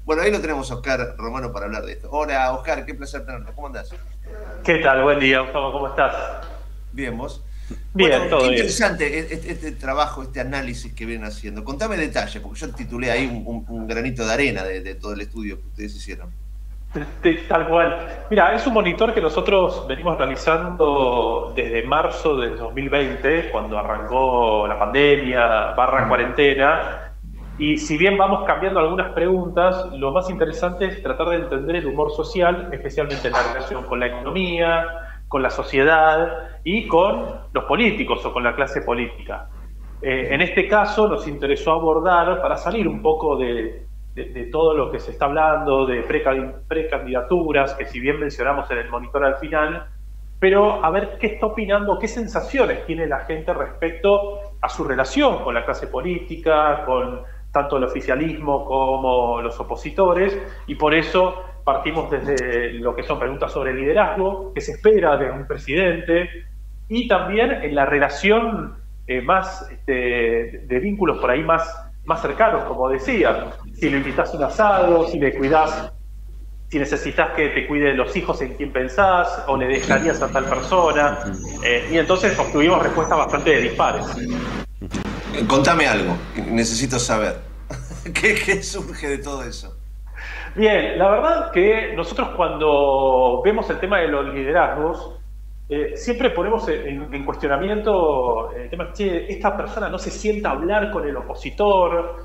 Bueno, ahí lo tenemos a Oscar Romano para hablar de esto. Hola, Oscar, qué placer tenerte. ¿Cómo andás? ¿Qué tal? Buen día, Gustavo, ¿cómo estás? Bien, vos. Bien, Bueno, qué todo bien. interesante este trabajo, este análisis que vienen haciendo. Contame detalles, porque yo titulé ahí un granito de arena de todo el estudio que ustedes hicieron. Tal cual. Mira, es un monitor que nosotros venimos realizando desde marzo del 2020, cuando arrancó la pandemia, barra cuarentena. Y si bien vamos cambiando algunas preguntas, lo más interesante es tratar de entender el humor social, especialmente en la relación con la economía, con la sociedad y con los políticos o con la clase política. En este caso nos interesó abordar, para salir un poco de todo lo que se está hablando, de precandidaturas, que si bien mencionamos en el monitor al final, pero a ver qué está opinando, qué sensaciones tiene la gente respecto a su relación con la clase política, con tanto el oficialismo como los opositores, y por eso partimos desde lo que son preguntas sobre liderazgo, qué se espera de un presidente, y también en la relación más de vínculos por ahí más cercanos, como decía, si lo invitas a un asado, si le cuidás, si necesitas que te cuide de los hijos en quién pensás, o le dejarías a tal persona, y entonces obtuvimos respuestas bastante dispares. Contame algo, necesito saber. ¿Qué surge de todo eso? Bien, la verdad que nosotros cuando vemos el tema de los liderazgos, siempre ponemos en cuestionamiento el tema, che, esta persona no se sienta a hablar con el opositor,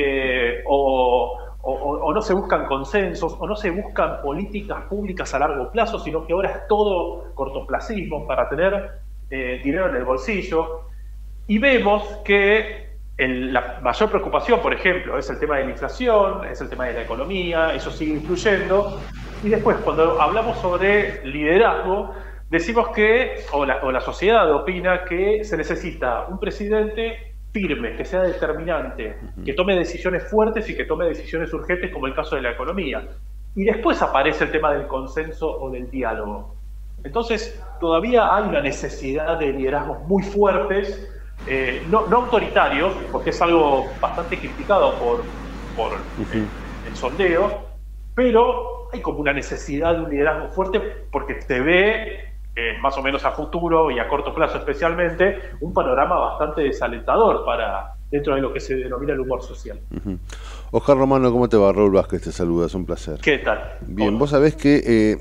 o no se buscan consensos, o no se buscan políticas públicas a largo plazo, sino que ahora es todo cortoplacismo para tener dinero en el bolsillo. Y vemos que la mayor preocupación, por ejemplo, es el tema de la inflación, es el tema de la economía, eso sigue influyendo. Y después, cuando hablamos sobre liderazgo, decimos que, o la sociedad opina que se necesita un presidente firme, que sea determinante, que tome decisiones fuertes y que tome decisiones urgentes, como el caso de la economía. Y después aparece el tema del consenso o del diálogo. Entonces, todavía hay una necesidad de liderazgos muy fuertes, no autoritarios, porque es algo bastante criticado por el sondeo, pero hay como una necesidad de un liderazgo fuerte porque se ve, más o menos a futuro y a corto plazo especialmente, un panorama bastante desalentador para dentro de lo que se denomina el humor social. Oscar Romano, ¿cómo te va? Raúl Vázquez te saluda, es un placer. ¿Qué tal? Bien, Hola. vos sabés que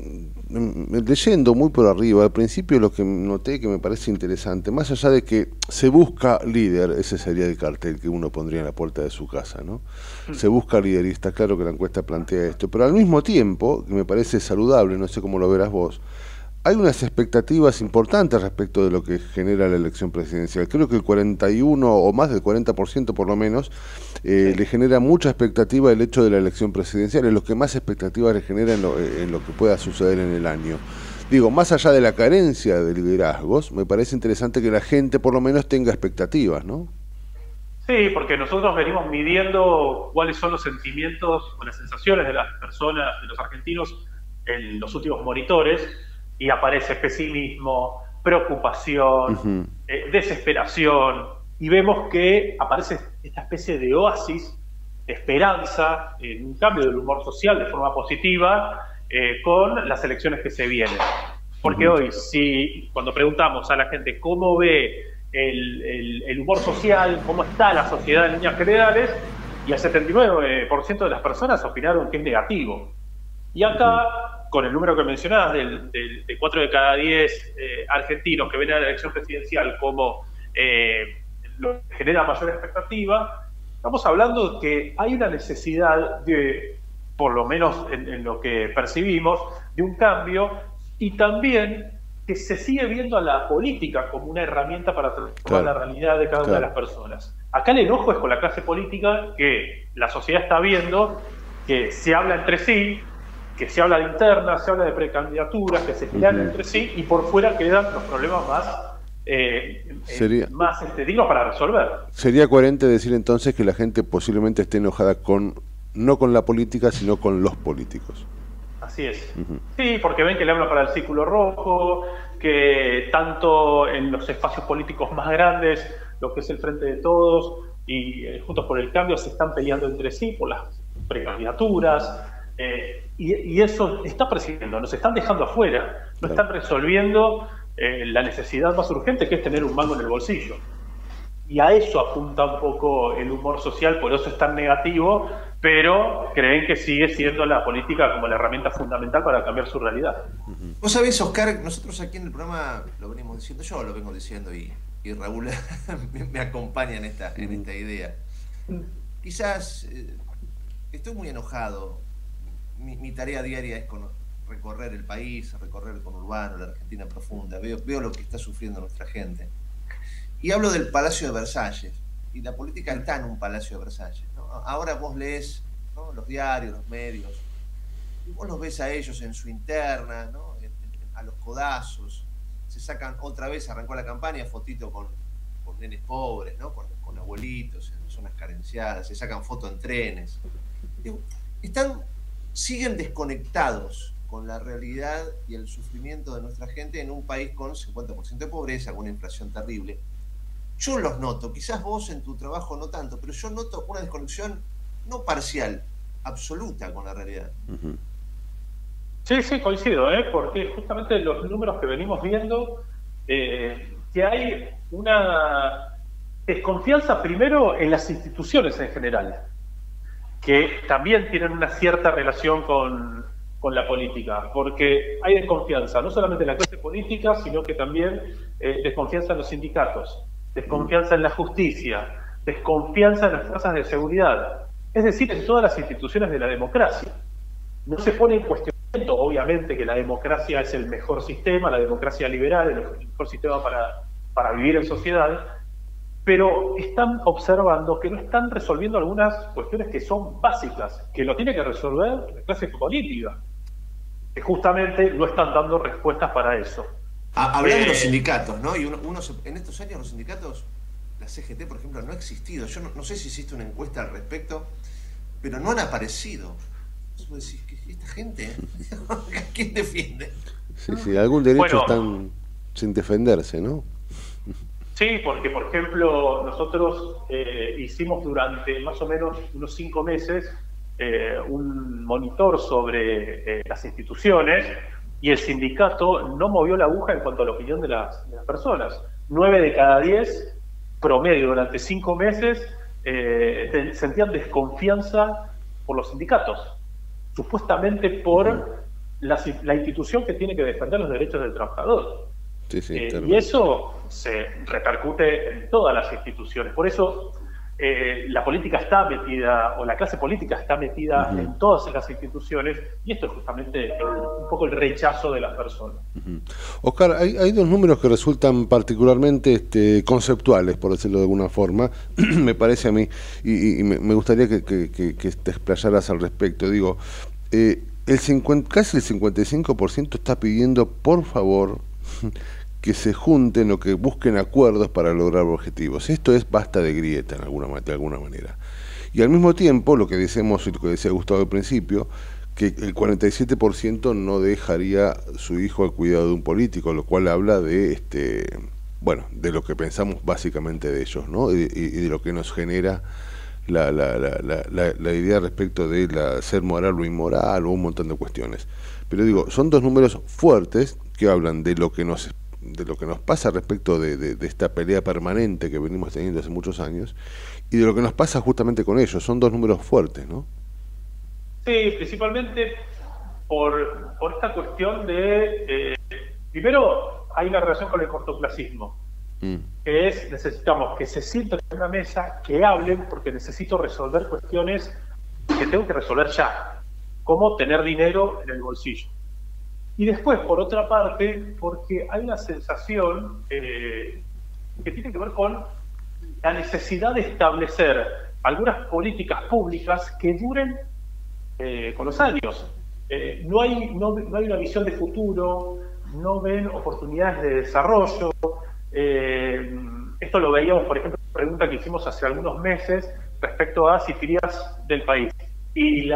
leyendo muy por arriba, al principio lo que noté que me parece interesante, más allá de que se busca líder, ese sería el cartel que uno pondría en la puerta de su casa, ¿no? Se busca líder y está claro que la encuesta plantea esto, pero al mismo tiempo, que me parece saludable, no sé cómo lo verás vos, hay unas expectativas importantes respecto de lo que genera la elección presidencial. Creo que el 41 o más del 40% por lo menos Sí. le genera mucha expectativa el hecho de la elección presidencial, es lo que más expectativas le genera en lo que pueda suceder en el año. Digo, más allá de la carencia de liderazgos, me parece interesante que la gente por lo menos tenga expectativas, ¿no? Sí, porque nosotros venimos midiendo cuáles son los sentimientos o las sensaciones de las personas, de los argentinos, en los últimos monitores, y aparece pesimismo, preocupación, Ujú. desesperación, y vemos que aparece esta especie de oasis, de esperanza, en un cambio del humor social de forma positiva, con las elecciones que se vienen. Porque Ujú. hoy, si cuando preguntamos a la gente cómo ve el humor social, cómo está la sociedad en líneas generales, y el 79% de las personas opinaron que es negativo. Y Ujú. acá, con el número que mencionabas, de 4 de cada 10 argentinos que ven a la elección presidencial como lo que genera mayor expectativa, estamos hablando de que hay una necesidad de, por lo menos en lo que percibimos, de un cambio, y también que se sigue viendo a la política como una herramienta para transformar Claro, la realidad de cada una de claro. las personas. Acá el enojo es con la clase política, que la sociedad está viendo que se habla entre sí, que se habla de internas, se habla de precandidaturas, que se pelean Ujú. entre sí, y por fuera quedan los problemas Sería, más dignos para resolver. sería coherente decir entonces que la gente posiblemente esté enojada con, no con la política, sino con los políticos. Así es. Ujú. Sí, porque ven que le hablan para el círculo rojo, que tanto en los espacios políticos más grandes, lo que es el Frente de Todos y Juntos por el Cambio, se están peleando entre sí por las precandidaturas, y eso está persiguiendo, nos están dejando afuera, no están resolviendo la necesidad más urgente, que es tener un mango en el bolsillo. Y a eso apunta un poco el humor social, por eso es tan negativo, pero creen que sigue siendo la política como la herramienta fundamental para cambiar su realidad. Vos sabés, Oscar, nosotros aquí en el programa lo venimos diciendo, yo lo vengo diciendo y Raúl me acompaña en esta idea. Quizás estoy muy enojado. Mi tarea diaria es recorrer el país, recorrer el conurbano, la Argentina profunda. Veo lo que está sufriendo nuestra gente. Y hablo del Palacio de Versalles. Y la política está en un Palacio de Versalles, ¿no? Ahora vos lees, ¿no?, los diarios, los medios, y vos los ves a ellos en su interna, ¿no?, a los codazos. Se sacan otra vez, arrancó la campaña, fotito con nenes pobres, ¿no?, con abuelitos en zonas carenciadas, se sacan fotos en trenes. Digo, siguen desconectados con la realidad y el sufrimiento de nuestra gente en un país con 50% de pobreza, con una inflación terrible. Yo los noto, quizás vos en tu trabajo no tanto, pero yo noto una desconexión no parcial, absoluta con la realidad. Uh-huh. Sí, coincido, porque justamente los números que venimos viendo, que hay una desconfianza primero en las instituciones en general, que también tienen una cierta relación con la política, porque hay desconfianza, no solamente en la clase política, sino que también desconfianza en los sindicatos, desconfianza en la justicia, desconfianza en las fuerzas de seguridad, es decir, en todas las instituciones de la democracia. No se pone en cuestionamiento, obviamente, que la democracia es el mejor sistema, la democracia liberal, el mejor sistema para vivir en sociedad, pero están observando que no están resolviendo algunas cuestiones que son básicas, que lo tiene que resolver la clase política, que justamente no están dando respuestas para eso. Hablando de los sindicatos, ¿no? Y en estos años los sindicatos, la CGT, por ejemplo, no ha existido. Yo no sé si existe una encuesta al respecto, pero no han aparecido. Vos decís, ¿qué esta gente? ¿A quién defiende? Sí, algún derecho están sin defenderse, ¿no? Sí, porque, por ejemplo, nosotros hicimos durante más o menos unos 5 meses un monitor sobre las instituciones, y el sindicato no movió la aguja en cuanto a la opinión de las personas. 9 de cada 10, promedio, durante 5 meses, sentían desconfianza por los sindicatos, supuestamente por la institución que tiene que defender los derechos del trabajador. Sí, y eso se repercute en todas las instituciones. Por eso la política está metida, o la clase política está metida en todas las instituciones, y esto es justamente un poco el rechazo de las personas. Oscar, hay dos números que resultan particularmente conceptuales, por decirlo de alguna forma, me parece a mí, y me gustaría que te explayaras al respecto. Digo, casi el 55% está pidiendo, por favor, que se junten o que busquen acuerdos para lograr objetivos. Esto es basta de grieta de alguna manera. Y al mismo tiempo, lo que decimos y lo que decía Gustavo al principio, que el 47% no dejaría su hijo al cuidado de un político, lo cual habla de de lo que pensamos básicamente de ellos, ¿no? Y de lo que nos genera la idea respecto de ser moral o inmoral o un montón de cuestiones. Pero digo, son dos números fuertes que hablan de lo que nos pasa respecto de esta pelea permanente que venimos teniendo hace muchos años, y de lo que nos pasa justamente con ellos. Son dos números fuertes, ¿no? Sí, principalmente por esta cuestión de... primero, hay una relación con el cortoplacismo, que es, necesitamos que se sienten en una mesa, que hablen, porque necesito resolver cuestiones que tengo que resolver ya, como tener dinero en el bolsillo. Y después, por otra parte, porque hay una sensación que tiene que ver con la necesidad de establecer algunas políticas públicas que duren con los años. No hay una visión de futuro, no ven oportunidades de desarrollo. Esto lo veíamos, por ejemplo, en una pregunta que hicimos hace algunos meses respecto a si te irías del país. Y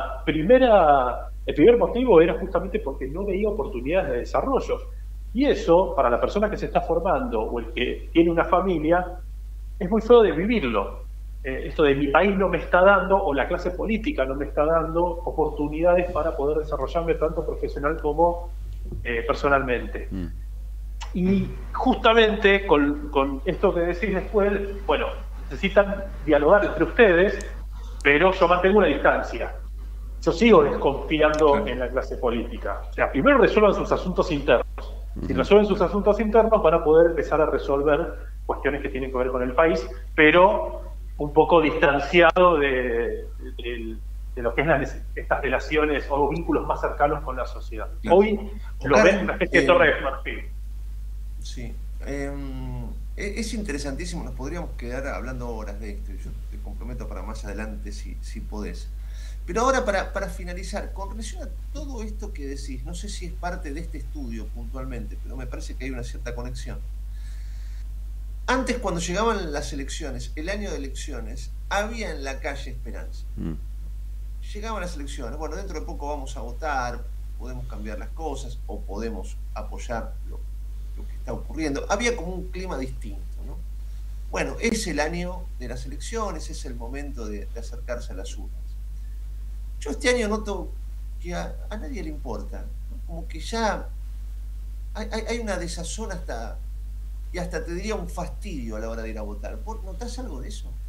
el primer motivo era justamente porque no veía oportunidades de desarrollo. Y eso, para la persona que se está formando o el que tiene una familia, es muy feo de vivirlo. esto de mi país no me está dando, o la clase política no me está dando oportunidades para poder desarrollarme tanto profesional como personalmente. Y justamente con esto que decís después, bueno, necesitan dialogar entre ustedes, pero yo mantengo una distancia. Yo sigo desconfiando en la clase política. O sea, primero resuelvan sus asuntos internos. Si resuelven sus asuntos internos, van a poder empezar a resolver cuestiones que tienen que ver con el país, pero un poco distanciado de lo que es estas relaciones o vínculos más cercanos con la sociedad. Claro. Hoy lo ven una especie de torre de marfil. Sí. Es interesantísimo, nos podríamos quedar hablando horas de esto, y yo te comprometo para más adelante si podés. Pero ahora, para finalizar, con relación a todo esto que decís, no sé si es parte de este estudio puntualmente, pero me parece que hay una cierta conexión. Antes, cuando llegaban las elecciones, el año de elecciones, había en la calle esperanza. Llegaban las elecciones, bueno, dentro de poco vamos a votar, podemos cambiar las cosas o podemos apoyar lo que está ocurriendo. Había como un clima distinto, ¿no? Bueno, es el año de las elecciones, es el momento de acercarse a las urnas. Yo este año noto que a nadie le importa, ¿no? Como que ya hay una desazón y hasta te diría un fastidio a la hora de ir a votar. ¿Notás algo de eso?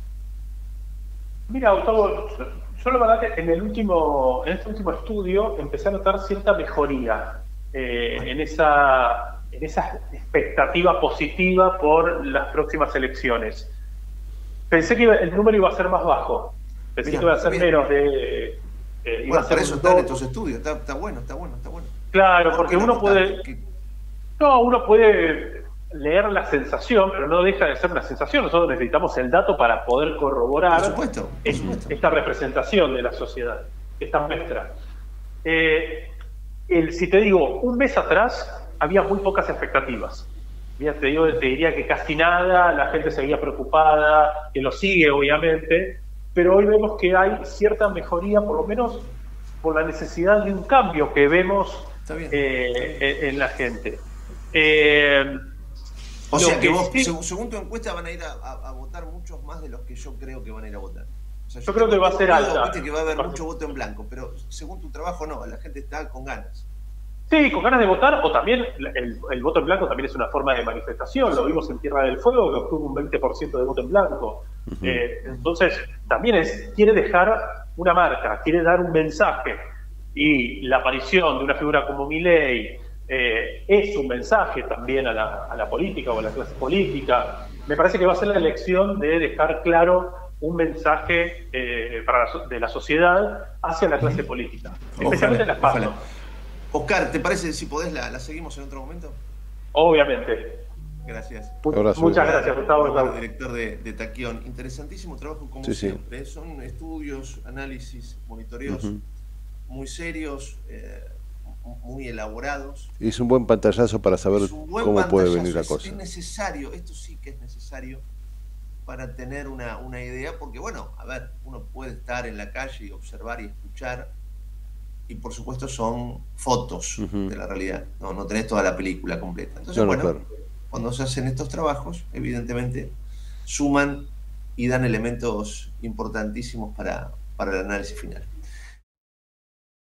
Mira, Gustavo, yo la verdad que en este último estudio empecé a notar cierta mejoría en esa expectativa positiva por las próximas elecciones. Pensé que el número iba a ser más bajo. Pensé que iba a ser menos de... bueno, para eso están estos estudios, está bueno. Claro, porque uno puede... No, uno puede leer la sensación, pero no deja de ser una sensación. Nosotros necesitamos el dato para poder corroborar por supuesto. Esta representación de la sociedad, esta muestra. Si te digo, un mes atrás había muy pocas expectativas. Te diría que casi nada, la gente seguía preocupada, que lo sigue obviamente, pero hoy vemos que hay cierta mejoría, por lo menos por la necesidad de un cambio que vemos en la gente. O sea que vos, según tu encuesta, van a ir a votar muchos más de los que yo creo que van a ir a votar. O sea, yo creo que va a ser alta. Viste que va a haber mucho voto en blanco, pero según tu trabajo no, la gente está con ganas. Sí, con ganas de votar, o también el voto en blanco también es una forma de manifestación. Lo vimos en Tierra del Fuego, que obtuvo un 20% de voto en blanco. Entonces, también quiere dejar una marca, quiere dar un mensaje. Y la aparición de una figura como Milei es un mensaje también a la política o a la clase política. Me parece que va a ser la elección de dejar claro un mensaje de la sociedad hacia la clase política, especialmente en las PASO. Oscar, ¿te parece si podés la seguimos en otro momento? Obviamente. Gracias. Muchas gracias, Gustavo. Director de Taquión. Interesantísimo trabajo como siempre. Son estudios, análisis, monitoreos muy serios, muy elaborados. Y es un buen pantallazo para saber cómo puede venir la cosa. Es necesario, esto sí que es necesario para tener una idea, porque bueno, a ver, uno puede estar en la calle y observar y escuchar, y por supuesto son fotos de la realidad, no tenés toda la película completa. Entonces, cuando se hacen estos trabajos, evidentemente suman y dan elementos importantísimos para el análisis final.